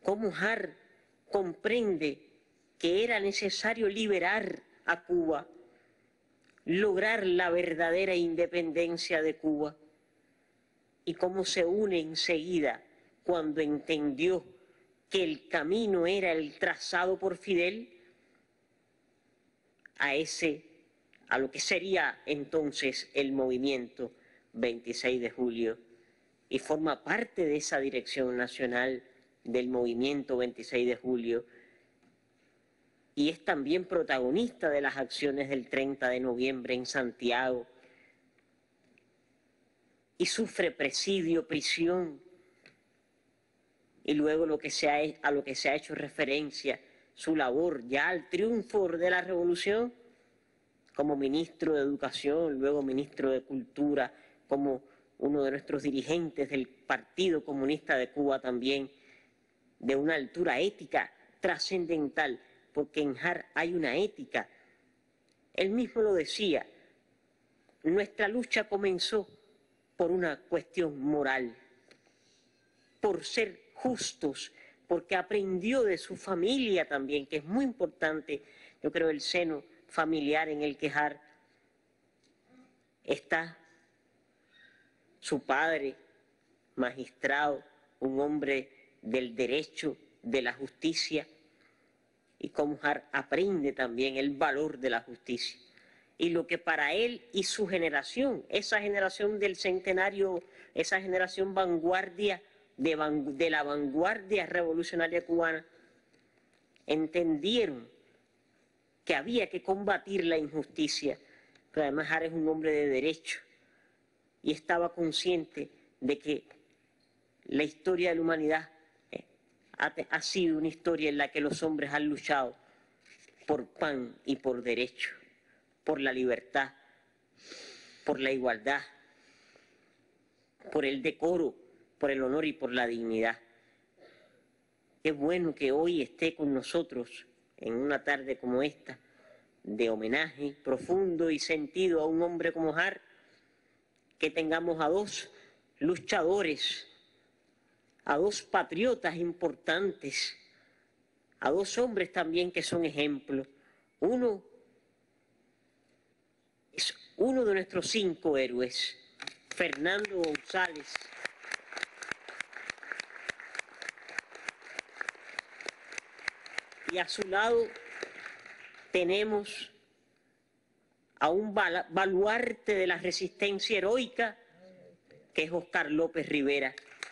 cómo Hart comprende que era necesario liberar a Cuba, lograr la verdadera independencia de Cuba, y cómo se une enseguida cuando entendió que el camino era el trazado por Fidel a lo que sería entonces el movimiento 26 de julio, y forma parte de esa dirección nacional del movimiento 26 de julio, y es también protagonista de las acciones del 30 de noviembre en Santiago, y sufre presidio, prisión, y luego a lo que se ha hecho referencia, su labor ya al triunfo de la revolución, como ministro de Educación, luego ministro de Cultura, como uno de nuestros dirigentes del Partido Comunista de Cuba también, de una altura ética trascendental, porque en Hart hay una ética. Él mismo lo decía, nuestra lucha comenzó por una cuestión moral, por ser justos, porque aprendió de su familia también, que es muy importante, yo creo, el seno familiar en el que Hart está. Su padre, magistrado, un hombre del derecho, de la justicia, y cómo Hart aprende también el valor de la justicia. Y lo que para él y su generación, esa generación del centenario, esa generación vanguardia de la vanguardia revolucionaria cubana, entendieron que había que combatir la injusticia, pero además Hart es un hombre de derecho y estaba consciente de que la historia de la humanidad ha sido una historia en la que los hombres han luchado por pan y por derecho, por la libertad, por la igualdad, por el decoro, por el honor y por la dignidad. Qué bueno que hoy esté con nosotros en una tarde como esta, de homenaje profundo y sentido a un hombre como Hart, que tengamos a dos luchadores, a dos patriotas importantes, a dos hombres también que son ejemplos. Uno es uno de nuestros 5 héroes, Fernando González, y a su lado tenemos a un baluarte de la resistencia heroica, que es Óscar López Rivera.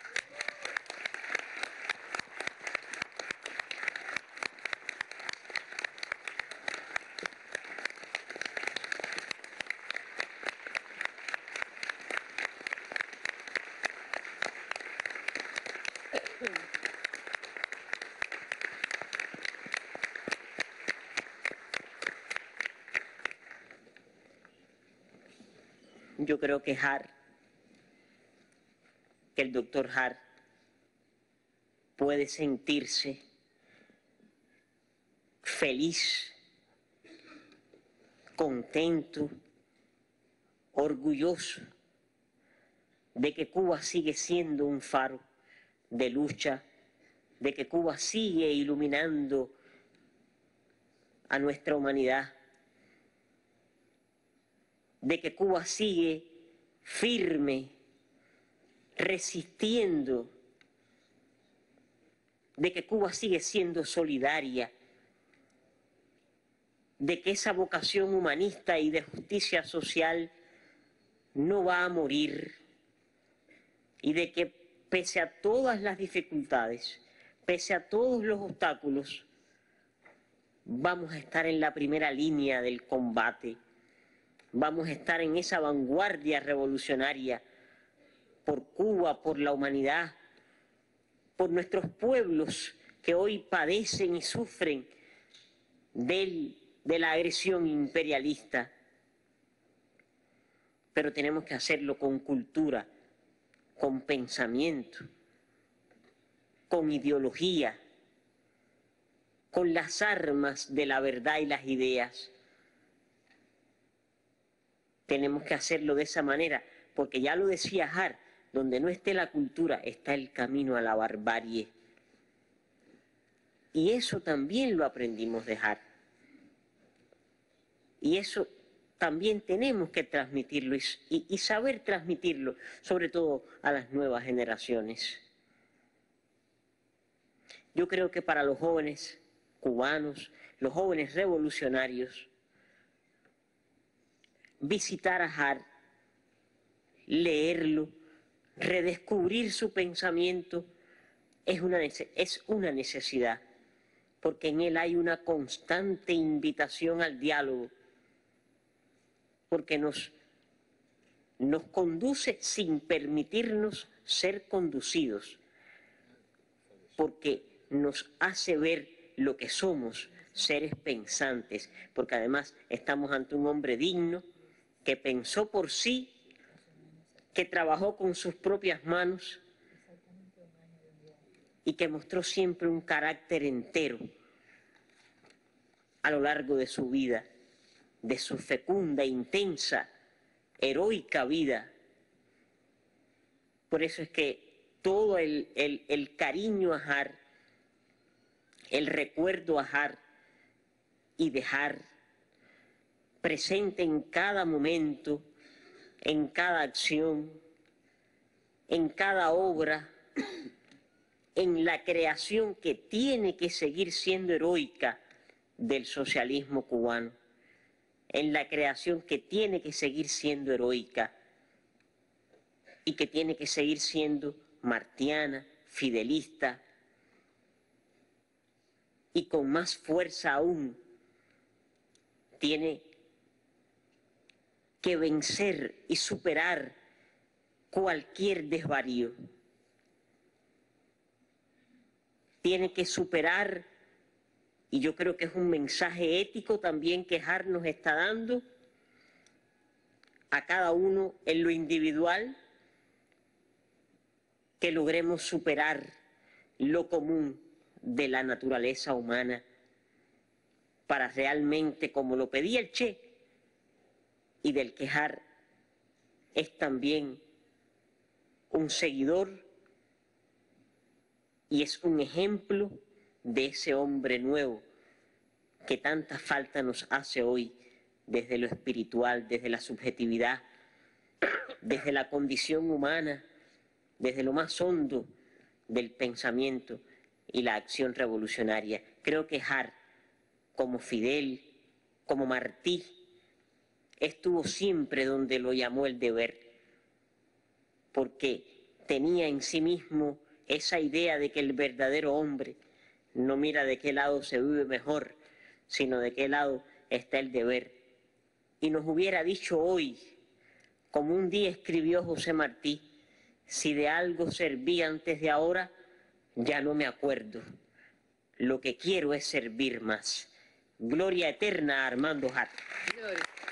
Yo creo que el doctor Hart puede sentirse feliz, contento, orgulloso de que Cuba sigue siendo un faro de lucha, de que Cuba sigue iluminando a nuestra humanidad, de que Cuba sigue firme, resistiendo, de que Cuba sigue siendo solidaria, de que esa vocación humanista y de justicia social no va a morir, y de que pese a todas las dificultades, pese a todos los obstáculos, vamos a estar en la primera línea del combate, vamos a estar en esa vanguardia revolucionaria por Cuba, por la humanidad, por nuestros pueblos que hoy padecen y sufren de la agresión imperialista. Pero tenemos que hacerlo con cultura, con pensamiento, con ideología, con las armas de la verdad y las ideas. Tenemos que hacerlo de esa manera, porque ya lo decía Hart, donde no esté la cultura está el camino a la barbarie. Y eso también lo aprendimos de Hart. Y eso también tenemos que transmitirlo y saber transmitirlo, sobre todo a las nuevas generaciones. Yo creo que para los jóvenes cubanos, los jóvenes revolucionarios, visitar a Hart, leerlo, redescubrir su pensamiento, es una necesidad, porque en él hay una constante invitación al diálogo, porque nos conduce sin permitirnos ser conducidos, porque nos hace ver lo que somos, seres pensantes, porque además estamos ante un hombre digno, que pensó por sí, que trabajó con sus propias manos y que mostró siempre un carácter entero a lo largo de su vida, de su fecunda, intensa, heroica vida. Por eso es que todo el cariño a Hart, el recuerdo a Hart y de Hart, presente en cada momento, en cada acción, en cada obra, en la creación que tiene que seguir siendo heroica del socialismo cubano, en la creación que tiene que seguir siendo heroica y que tiene que seguir siendo martiana, fidelista y con más fuerza aún tiene que vencer y superar cualquier desvarío. Tiene que superar, y yo creo que es un mensaje ético también que Hart nos está dando a cada uno en lo individual, que logremos superar lo común de la naturaleza humana para realmente, como lo pedía el Che, y del que Hart es también un seguidor y es un ejemplo de ese hombre nuevo que tanta falta nos hace hoy desde lo espiritual, desde la subjetividad, desde la condición humana, desde lo más hondo del pensamiento y la acción revolucionaria. Creo que Hart, como Fidel, como Martí, estuvo siempre donde lo llamó el deber, porque tenía en sí mismo esa idea de que el verdadero hombre no mira de qué lado se vive mejor, sino de qué lado está el deber. Y nos hubiera dicho hoy, como un día escribió José Martí, si de algo serví antes de ahora, ya no me acuerdo. Lo que quiero es servir más. Gloria eterna a Armando Hart.